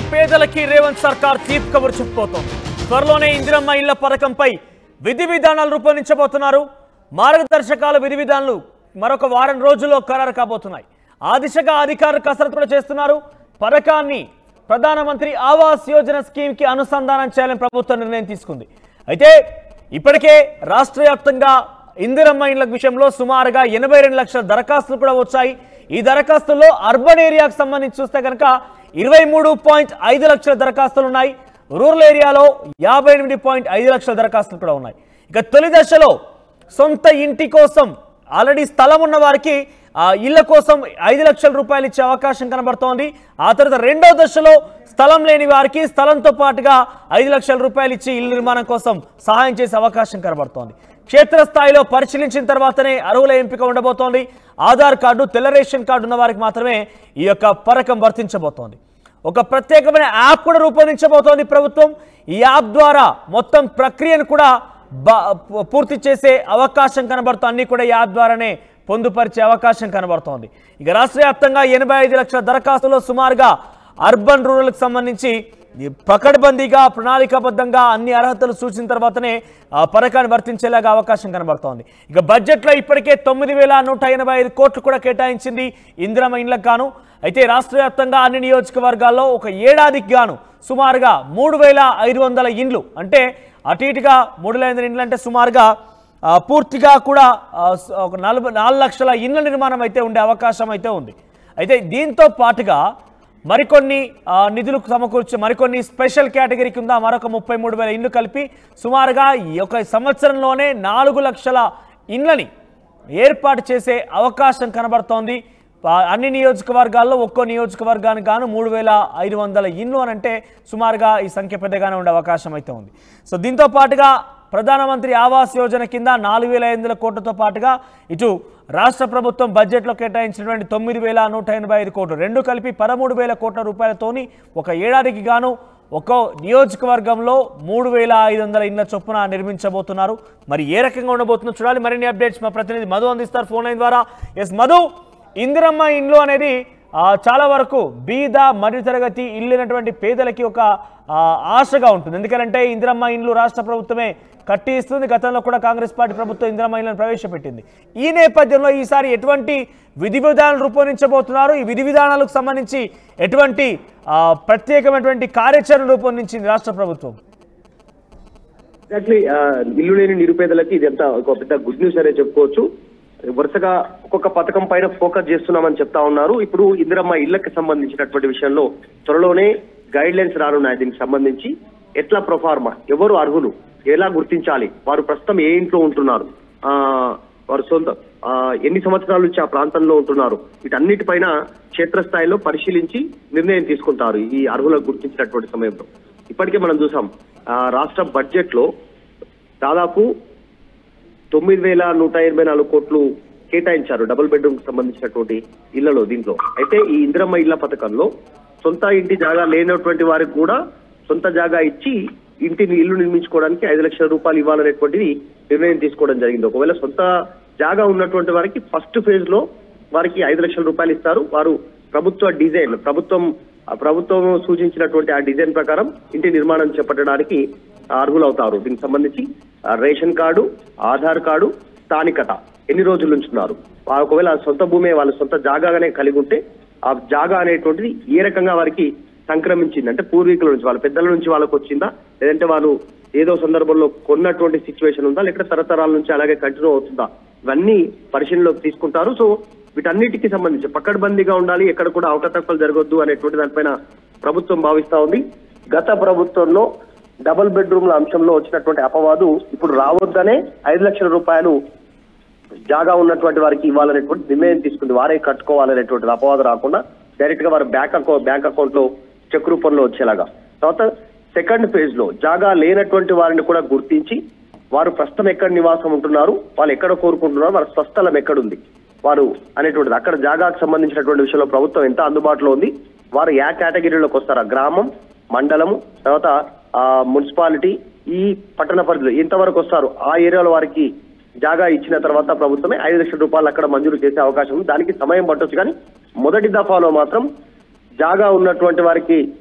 పేదలకి రేవంత్ సర్కార్ తీపి కబురు చెప్పబోతోంది. త్వరలోనే ఇందిరమ్మ ఇళ్ల పథకంపై విధి విధానాలు రూపొందించబోతున్నారు. మార్గదర్శకాల విధి విధానాలు మరొక వారం రోజుల్లో ఖరారు కాబోతున్నాయి. ఆ దిశగా అధికారులు కసరత్తు కూడా చేస్తున్నారు. పథకాన్ని ప్రధానమంత్రి ఆవాస్ యోజన స్కీమ్ కి అనుసంధానం చేయాలని ప్రభుత్వం నిర్ణయం తీసుకుంది. అయితే ఇప్పటికే రాష్ట్ర వ్యాప్తంగా ఇందిరమ్మ ఇళ్ల విషయంలో సుమారుగా 82 లక్షల దరఖాస్తులు కూడా వచ్చాయి. ఈ దరఖాస్తుల్లో అర్బన్ ఏరియాకు సంబంధించి చూస్తే కనుక 23.5 లక్షల దరఖాస్తులు ఉన్నాయి. రూరల్ ఏరియాలో 58.5 లక్షల దరఖాస్తులు కూడా ఉన్నాయి. ఇక తొలి దశలో సొంత ఇంటి కోసం ఆల్రెడీ స్థలం ఉన్న వారికి ఇళ్ల కోసం 5 లక్షల రూపాయలు ఇచ్చే అవకాశం కనబడుతోంది. ఆ తర్వాత రెండో దశలో స్థలం లేని వారికి స్థలంతో పాటుగా 5 లక్షల రూపాయలు ఇచ్చి ఇల్లు నిర్మాణం కోసం సహాయం చేసే అవకాశం కనబడుతోంది. క్షేత్రస్థాయిలో పరిశీలించిన తర్వాతనే అర్హుల ఎంపిక ఉండబోతోంది. ఆధార్ కార్డు, తెల్ల రేషన్ కార్డు ఉన్న వారికి మాత్రమే ఈ యొక్క పథకం వర్తించబోతోంది. ఒక ప్రత్యేకమైన యాప్ కూడా రూపొందించబోతోంది ప్రభుత్వం. ఈ యాప్ ద్వారా మొత్తం ప్రక్రియను కూడా పూర్తి చేసే అవకాశం కనబడుతోంది. అన్ని కూడా యాప్ ద్వారానే పొందుపరిచే అవకాశం కనబడుతోంది. ఇక రాష్ట్ర వ్యాప్తంగా 85 లక్షల దరఖాస్తులో సుమారుగా అర్బన్ రూరల్కి సంబంధించి పకడ్బందీగా ప్రణాళికాబద్ధంగా అన్ని అర్హతలు సూచించిన తర్వాతనే పథకాన్ని వర్తించేలాగా అవకాశం కనబడుతోంది. ఇక బడ్జెట్లో ఇప్పటికే 9,185 కోట్లు కూడా కేటాయించింది ఇందిరమ్మ ఇళ్లకు గాను. అయితే రాష్ట్ర వ్యాప్తంగా అన్ని నియోజకవర్గాల్లో ఒక ఏడాదికి గాను సుమారుగా 3,500 ఇండ్లు, అంటే అటు ఇటుగా 3,500 ఇండ్లు అంటే సుమారుగా పూర్తిగా కూడా ఒక 4 లక్షల ఇండ్ల నిర్మాణం అయితే ఉండే అవకాశం అయితే ఉంది. అయితే దీంతో పాటుగా మరికొన్ని నిధులకు సమకూర్చి మరికొన్ని స్పెషల్ కేటగిరీ కింద మరొక 33,000 ఇండ్లు కలిపి సుమారుగా ఒక సంవత్సరంలోనే 4 లక్షల ఇండ్లని ఏర్పాటు చేసే అవకాశం కనబడుతోంది. అన్ని నియోజకవర్గాల్లో ఒక్కో నియోజకవర్గానికి గాను 3,500 ఇండ్లు అని అంటే సుమారుగా ఈ సంఖ్య పెద్దగానే ఉండే అవకాశం అయితే ఉంది. సో దీంతో పాటుగా ప్రధానమంత్రి ఆవాస్ యోజన కింద 4,500 కోట్లతో పాటుగా ఇటు రాష్ట్ర ప్రభుత్వం బడ్జెట్లో కేటాయించినటువంటి 9,185 కోట్లు రెండు కలిపి 13,000 కోట్ల రూపాయలతోని ఒక ఏడాదికి గాను ఒక్కో నియోజకవర్గంలో 3,500 ఇండ్ల చొప్పున నిర్మించబోతున్నారు. మరి ఏ రకంగా ఉండబోతుందో చూడాలి. మరిన్ని అప్డేట్స్ మా ప్రతినిధి మధు అందిస్తారు ఫోన్ లైన్ ద్వారా. ఎస్ మధు, ఇందిరమ్మ ఇండ్లు అనేది చాలా వరకు బీద మధ్యతరగతి ఇల్లునటువంటి పేదలకి ఒక ఆశగా ఉంటుంది. ఎందుకంటే ఇందిరమ్మ ఇండ్లు రాష్ట్ర ప్రభుత్వమే కట్టి ఇస్తుంది. గతంలో కూడా కాంగ్రెస్ పార్టీ ప్రభుత్వం ఇందిరమ్మ ఇండ్లను ప్రవేశపెట్టింది. ఈ నేపథ్యంలో ఈసారి ఎటువంటి విధి విధానాలు రూపొందించబోతున్నారు? ఈ విధి విధానాలకు సంబంధించి ఎటువంటి ప్రత్యేకమైనటువంటి కార్యాచరణ రూపొందించింది రాష్ట్ర ప్రభుత్వం? ఎగ్జాక్ట్లీ, ఇల్లు లేని నిరుపేదలకి ఇదంతా ఒక పెద్ద గుడ్ న్యూస్ అనే చెప్పుకోవచ్చు. వరుసగా ఒక్కొక్క పథకం పైన ఫోకస్ చేస్తున్నామని చెప్తా ఉన్నారు. ఇప్పుడు ఇందిరమ్మ ఇళ్లకు సంబంధించినటువంటి విషయంలో త్వరలోనే గైడ్ లైన్స్ రానున్నాయి. దీనికి సంబంధించి ఎట్లా ప్రొఫార్మా, ఎవరు అర్హులు, ఎలా గుర్తించాలి, వారు ప్రస్తుతం ఏ ఇంట్లో ఉంటున్నారు, వారు సొంత ఎన్ని సంవత్సరాల నుంచి ఆ ప్రాంతంలో ఉంటున్నారు, వీటన్నిటిపైన క్షేత్రస్థాయిలో పరిశీలించి నిర్ణయం తీసుకుంటారు ఈ అర్హులకు గుర్తించినటువంటి సమయంలో. ఇప్పటికే మనం చూసాం రాష్ట్ర బడ్జెట్ లో దాదాపు 9,184 కోట్లు కేటాయించారు డబుల్ బెడ్రూమ్ కి సంబంధించినటువంటి ఇళ్లలో. దీంట్లో అయితే ఈ ఇందిరమ్మ ఇళ్ల పథకంలో సొంత ఇంటి జాగా లేనటువంటి వారికి కూడా సొంత జాగా ఇచ్చి ఇల్లు నిర్మించుకోవడానికి 5 లక్షల రూపాయలు ఇవ్వాలనేటువంటిది నిర్ణయం తీసుకోవడం జరిగింది. ఒకవేళ సొంత జాగా ఉన్నటువంటి వారికి ఫస్ట్ ఫేజ్ లో వారికి 5 లక్షల రూపాయలు ఇస్తారు. వారు ప్రభుత్వ డిజైన్ ప్రభుత్వం సూచించినటువంటి ఆ డిజైన్ ప్రకారం ఇంటి నిర్మాణం చేపట్టడానికి అర్హులవుతారు. దీనికి సంబంధించి రేషన్ కార్డు, ఆధార్ కార్డు, స్థానికత, ఎన్ని రోజుల నుంచి ఉన్నారు, ఒకవేళ సొంత భూమి వాళ్ళ సొంత జాగానే కలిగి ఉంటే ఆ జాగా అనేటువంటిది ఏ రకంగా వారికి సంక్రమించింది, అంటే పూర్వీకుల నుంచి వాళ్ళ పెద్దల నుంచి వాళ్ళకు వచ్చిందా, లేదంటే వాళ్ళు ఏదో సందర్భంలో కొన్నటువంటి సిచ్యువేషన్ ఉందా, లేకపోతే తరతరాల నుంచి అలాగే కంటిన్యూ అవుతుందా, ఇవన్నీ పరిశీలనలోకి తీసుకుంటారు. సో వీటన్నిటికీ సంబంధించి పకడ్బందీగా ఉండాలి, ఎక్కడ కూడా అవకతవకలు జరగొద్దు అనేటువంటి దానిపైన ప్రభుత్వం భావిస్తా ఉంది. గత ప్రభుత్వంలో డబుల్ బెడ్రూమ్ల అంశంలో వచ్చినటువంటి అపవాదు ఇప్పుడు రావద్దనే 5 లక్షల రూపాయలు జాగా ఉన్నటువంటి వారికి ఇవ్వాలనేటువంటి నిర్ణయం తీసుకుంది. వారే కట్టుకోవాలనేటువంటి అపవాదు రాకుండా డైరెక్ట్ గా వారి బ్యాంక్ అకౌంట్ లో చెక్ రూపంలో వచ్చేలాగా. తర్వాత సెకండ్ ఫేజ్ లో జాగా లేనటువంటి వారిని కూడా గుర్తించి వారు ప్రస్తుతం ఎక్కడ నివాసం ఉంటున్నారు, వాళ్ళు ఎక్కడ కోరుకుంటున్నారు, వారి స్వస్థలం ఎక్కడుంది వారు అనేటువంటిది, అక్కడ జాగాకు సంబంధించినటువంటి విషయంలో ప్రభుత్వం ఎంత అందుబాటులో ఉంది, వారు ఏ కేటగిరీలోకి వస్తారా, గ్రామం, మండలము, తర్వాత మున్సిపాలిటీ, ఈ పట్టణ పరిధిలో ఎంతవరకు వస్తారు, ఆ ఏరియాలో వారికి జాగా ఇచ్చిన తర్వాత ప్రభుత్వమే 5 లక్షల రూపాయలు అక్కడ మంజూరు చేసే అవకాశం ఉంది. దానికి సమయం పట్టొచ్చు, కానీ మొదటి దఫాలో మాత్రం జాగా ఉన్నటువంటి వారికి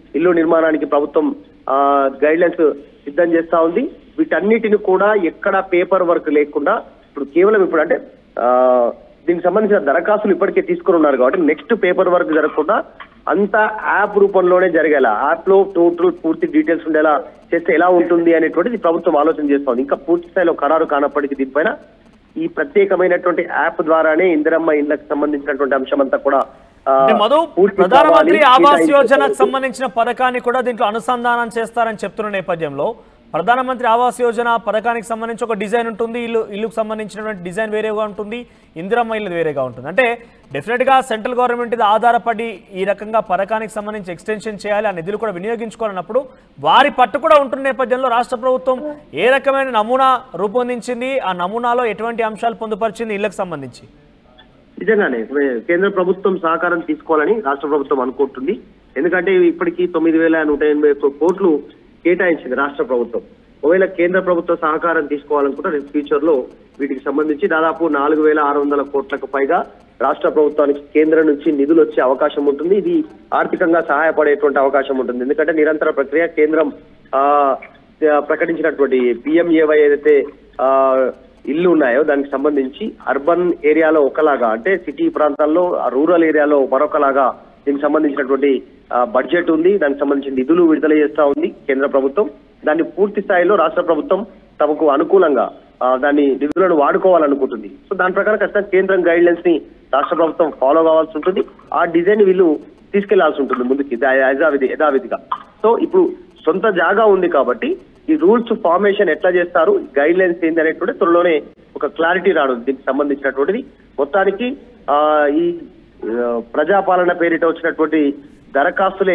ఇల్లు నిర్మాణానికి ప్రభుత్వం గైడ్ లైన్స్ సిద్ధం చేస్తా ఉంది. వీటన్నిటిని కూడా ఎక్కడ పేపర్ వర్క్ లేకుండా ఇప్పుడు కేవలం ఇప్పుడు అంటే దీనికి సంబంధించిన దరఖాస్తులు ఇప్పటికే తీసుకుని ఉన్నారు కాబట్టి నెక్స్ట్ పేపర్ వర్క్ జరగకుండా అంతా యాప్ రూపంలోనే జరిగేలా, యాప్ లో టోటల్ పూర్తి డీటెయిల్స్ ఉండేలా చేస్తే ఎలా ఉంటుంది అనేటువంటిది ప్రభుత్వం ఆలోచన చేస్తోంది. ఇంకా పూర్తి స్థాయిలో ఖరారు కానప్పటికీ దీనిపైన ఈ ప్రత్యేకమైనటువంటి యాప్ ద్వారానే ఇందిరమ్మ ఇళ్లకు సంబంధించినటువంటి అంశం అంతా కూడా మధు, ప్రధానమంత్రి ఆవాస్ యోజనకు సంబంధించిన పథకాన్ని కూడా దీంట్లో అనుసంధానం చేస్తారని చెప్తున్న నేపథ్యంలో ప్రధానమంత్రి ఆవాస్ యోజన పథకానికి సంబంధించి ఒక డిజైన్ ఉంటుంది, ఇల్లుకు సంబంధించినటువంటి డిజైన్ వేరేగా ఉంటుంది, ఇందిరమ్మ ఇల్లు వేరేగా ఉంటుంది. అంటే డెఫినెట్గా సెంట్రల్ గవర్నమెంట్ ఇది ఆధారపడి ఈ రకంగా పథకానికి సంబంధించి ఎక్స్టెన్షన్ చేయాలి, ఆ నిధులు కూడా వినియోగించుకోవాలన్నప్పుడు వారి పట్టు కూడా ఉంటున్న నేపథ్యంలో రాష్ట్ర ప్రభుత్వం ఏ రకమైన నమూనా రూపొందించింది, ఆ నమూనాలో ఎటువంటి అంశాలు పొందుపరిచింది ఇళ్లకు సంబంధించి? నిజంగానే కేంద్ర ప్రభుత్వం సహకారం తీసుకోవాలని రాష్ట్ర ప్రభుత్వం అనుకుంటుంది. ఎందుకంటే ఇప్పటికీ 9,181 కోట్లు కేటాయించింది రాష్ట్ర ప్రభుత్వం. ఒకవేళ కేంద్ర ప్రభుత్వ సహకారం తీసుకోవాలనుకుంటే రేపు ఫ్యూచర్ లో వీటికి సంబంధించి దాదాపు 4,600 కోట్లకు పైగా రాష్ట్ర ప్రభుత్వానికి కేంద్రం నుంచి నిధులు వచ్చే అవకాశం ఉంటుంది. ఇది ఆర్థికంగా సహాయపడేటువంటి అవకాశం ఉంటుంది. ఎందుకంటే నిరంతర ప్రక్రియ కేంద్రం ప్రకటించినటువంటి PMAY ఏదైతే ఇల్లు ఉన్నాయో దానికి సంబంధించి అర్బన్ ఏరియాలో ఒకలాగా, అంటే సిటీ ప్రాంతాల్లో రూరల్ ఏరియాలో మరొకలాగా దీనికి సంబంధించినటువంటి బడ్జెట్ ఉంది. దానికి సంబంధించిన నిధులు విడుదల చేస్తా ఉంది కేంద్ర ప్రభుత్వం. దాన్ని పూర్తి స్థాయిలో రాష్ట్ర ప్రభుత్వం తమకు అనుకూలంగా దాన్ని నిధులను వాడుకోవాలనుకుంటుంది. సో దాని ప్రకారం ఖచ్చితంగా కేంద్రం గైడ్ లైన్స్ ని రాష్ట్ర ప్రభుత్వం ఫాలో కావాల్సి ఉంటుంది. ఆ డిజైన్ వీళ్ళు తీసుకెళ్లాల్సి ఉంటుంది ముందుకి యథావిధిగా. సో ఇప్పుడు సొంత జాగా ఉంది కాబట్టి ఈ రూల్స్ ఫార్మేషన్ ఎట్లా చేస్తారు, గైడ్ లైన్స్ ఏంది అనేటువంటి త్వరలోనే ఒక క్లారిటీ రానుంది దీనికి సంబంధించినటువంటిది. మొత్తానికి ఈ ప్రజాపాలన పేరిట వచ్చినటువంటి దరఖాస్తులే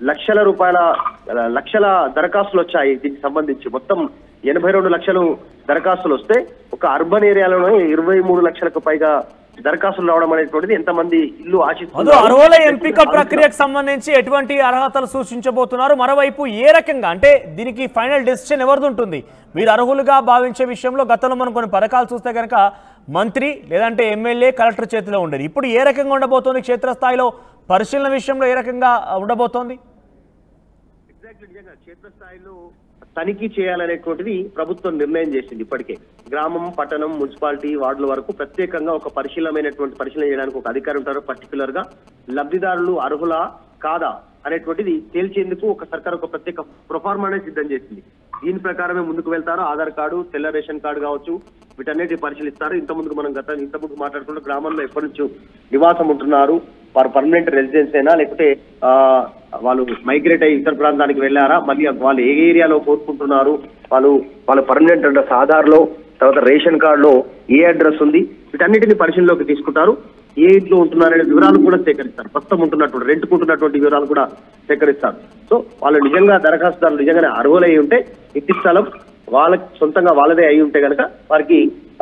లక్షల దరఖాస్తులు వచ్చాయి. దీనికి సంబంధించి మొత్తం 82 లక్షలు దరఖాస్తులు వస్తే ఒక అర్బన్ ఏరియాలోనే 23 లక్షలకు పైగా దరఖాస్తులు రావడం అనేటువంటిది ఎంతమంది ఇల్లు ఆశిస్తున్నారు. అర్హుల ఎంపిక ప్రక్రియకు సంబంధించి ఎటువంటి అర్హతలు సూచించబోతున్నారు? మరోవైపు ఏ రకంగా అంటే దీనికి ఫైనల్ డెసిషన్ ఎవరిది ఉంటుంది? మీరు అర్హులుగా భావించే విషయంలో గతంలో మనం కొన్ని పథకాలు చూస్తే కనుక మంత్రి లేదంటే ఎమ్మెల్యే కలెక్టర్ చేతిలో ఉండేది. ఇప్పుడు ఏ రకంగా ఉండబోతోంది? క్షేత్రస్థాయిలో పరిశీలన విషయంలో ఏ రకంగా ఉండబోతోంది? ఎగ్జాక్ట్లీ నిజంగా క్షేత్రస్థాయిలో తనిఖీ చేయాలనేటువంటిది ప్రభుత్వం నిర్ణయం చేసింది. ఇప్పటికే గ్రామం, పట్టణం, మున్సిపాలిటీ, వార్డుల వరకు ప్రత్యేకంగా ఒక పరిశీలన చేయడానికి ఒక అధికారి ఉంటారు. పర్టికులర్ గా లబ్ధిదారులు అర్హులా కాదా అనేటువంటిది తేల్చేందుకు ఒక సర్కార్ ఒక ప్రత్యేక ప్రొఫార్మానే సిద్ధం చేసింది. దీని ప్రకారమే ముందుకు వెళ్తారు. ఆధార్ కార్డు, తెల్ల రేషన్ కార్డు కావచ్చు, వీటన్నిటి పరిశీలిస్తారు. ఇంతకుముందు మనం ఇంతకుముందు మాట్లాడుకుంటే గ్రామంలో ఎప్పటి నుంచో నివాసం ఉంటున్నారు, వారు పర్మనెంట్ రెసిడెన్స్ అయినా లేకపోతే వాళ్ళు మైగ్రేట్ అయ్యి ఇతర ప్రాంతానికి వెళ్ళారా, మళ్ళీ వాళ్ళు ఏ ఏరియాలో కోరుకుంటున్నారు, వాళ్ళ పర్మనెంట్ అడ్రస్ ఆధార్ లో, తర్వాత రేషన్ కార్డులో ఏ అడ్రస్ ఉంది, వీటన్నిటిని పరిశీలనలోకి తీసుకుంటారు. ఏ ఇంట్లో ఉంటున్నారనే వివరాలు కూడా సేకరిస్తారు. ప్రస్తుతం ఉంటున్నటువంటి రెంట్కుంటున్నటువంటి వివరాలు కూడా సేకరిస్తారు. సో వాళ్ళు నిజంగా దరఖాస్తుదారులు నిజంగానే అర్హులై ఉంటే ఇంటి స్థలం వాళ్ళకి సొంతంగా వాళ్ళదే అయి ఉంటే కనుక వారికి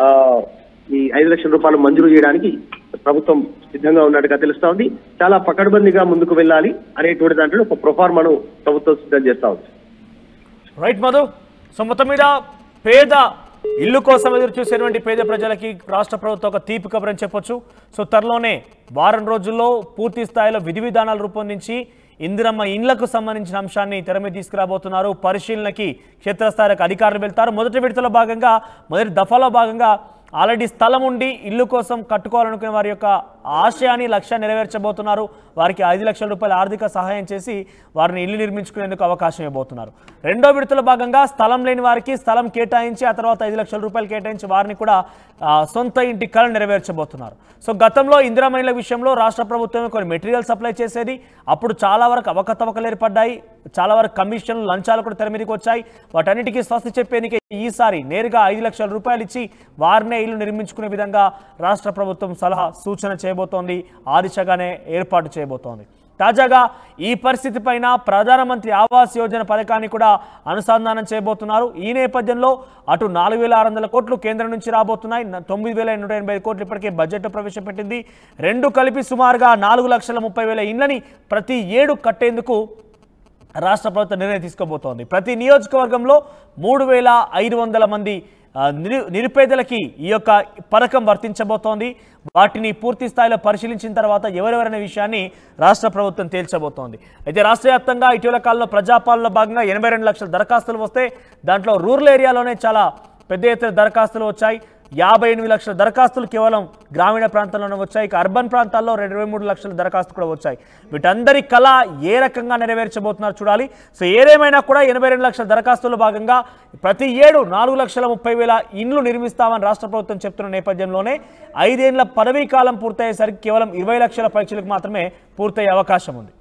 ఈ 5 లక్షల రూపాయలు మంజూరు చేయడానికి ప్రభుత్వం సిద్ధంగా ఉన్నట్టుగా తెలుస్తా ఉంది. చాలా పకడ్బందీగా ముందుకు వెళ్ళాలి అనేటువంటి దాంట్లో ఒక ప్రొఫార్మాను ప్రభుత్వం సిద్ధం చేస్తా ఉంది. రైట్ మధు. సో మొత్తం మీద పేద ఇల్లు కోసం ఎదురు చూసేటువంటి పేద ప్రజలకి రాష్ట్ర ప్రభుత్వం ఒక తీపి కబురని చెప్పొచ్చు. సో త్వరలోనే వారం రోజుల్లో పూర్తి స్థాయిలో విధి విధానాలు రూపొందించి ఇందిరమ్మ ఇండ్లకు సంబంధించిన అంశాన్ని తెర మీద తీసుకురాబోతున్నారు. పరిశీలనకి క్షేత్రస్థాయికి అధికారులు వెళ్తారు. మొదటి విడతలో భాగంగా, మొదటి దఫాలో భాగంగా ఆల్రెడీ స్థలం ఉండి ఇల్లు కోసం కట్టుకోవాలనుకునే వారి యొక్క ఆశయాన్ని, లక్ష్యాన్ని నెరవేర్చబోతున్నారు. వారికి 5 లక్షల రూపాయల ఆర్థిక సహాయం చేసి వారిని ఇల్లు నిర్మించుకునేందుకు అవకాశం ఇవ్వబోతున్నారు. రెండో విడతల భాగంగా స్థలం లేని వారికి స్థలం కేటాయించి ఆ తర్వాత 5 లక్షల రూపాయలు కేటాయించి వారిని కూడా సొంత ఇంటి కళ నెరవేర్చబోతున్నారు. సో గతంలో ఇందిరమ్మ ఇళ్ల విషయంలో రాష్ట్ర ప్రభుత్వమే కొన్ని మెటీరియల్ సప్లై చేసేది. అప్పుడు చాలా వరకు అవకతవకలు ఏర్పడ్డాయి, చాలా వరకు కమిషన్లు, లంచాలు కూడా తెర మీదకి వచ్చాయి. వాటన్నిటికీ స్వస్తి చెప్పేందుకే ఈసారి నేరుగా 5 లక్షల రూపాయలు ఇచ్చి వారినే ఇల్లు నిర్మించుకునే విధంగా రాష్ట్ర ప్రభుత్వం సలహా సూచన చేయబోతోంది. ఆ దిశగానే ఏర్పాటు చేయబోతోంది. తాజాగా ఈ పరిస్థితి పైన ప్రధానమంత్రి ఆవాస్ యోజన పథకాన్ని కూడా అనుసంధానం చేయబోతున్నారు. ఈ నేపథ్యంలో అటు 4,600 కోట్లు కేంద్రం నుంచి రాబోతున్నాయి. 9,185 కోట్లు ఇప్పటికే బడ్జెట్ ప్రవేశపెట్టింది. రెండు కలిపి సుమారుగా 4,30,000 ఇండ్లని ప్రతి ఏడు కట్టేందుకు రాష్ట్ర ప్రభుత్వం నిర్ణయం తీసుకోబోతోంది. ప్రతి నియోజకవర్గంలో 3,500 మంది నిరుపేదలకి ఈ యొక్క పథకం వర్తించబోతోంది. వాటిని పూర్తి స్థాయిలో పరిశీలించిన తర్వాత ఎవరెవరనే విషయాన్ని రాష్ట్ర ప్రభుత్వం తేల్చబోతోంది. అయితే రాష్ట్ర వ్యాప్తంగా ఇటీవల కాలంలో ప్రజాపాలనలో భాగంగా 82 లక్షల దరఖాస్తులు వస్తే దాంట్లో రూరల్ ఏరియాలోనే చాలా పెద్ద ఎత్తున దరఖాస్తులు వచ్చాయి. 58 లక్షల దరఖాస్తులు కేవలం గ్రామీణ ప్రాంతాల్లోనే వచ్చాయి. ఇక అర్బన్ ప్రాంతాల్లో 23 లక్షల దరఖాస్తులు కూడా వచ్చాయి. వీటందరి కళ ఏ రకంగా నెరవేర్చబోతున్నారు చూడాలి. సో ఏదేమైనా కూడా 82 లక్షల దరఖాస్తుల్లో భాగంగా ప్రతి ఏడు 4,30,000 ఇండ్లు నిర్మిస్తామని రాష్ట్ర ప్రభుత్వం చెప్తున్న నేపథ్యంలోనే 5 ఏళ్ల పదవీ కాలం పూర్తయ్యేసరికి కేవలం 20 లక్షల పైచలకు మాత్రమే పూర్తయ్యే అవకాశం ఉంది.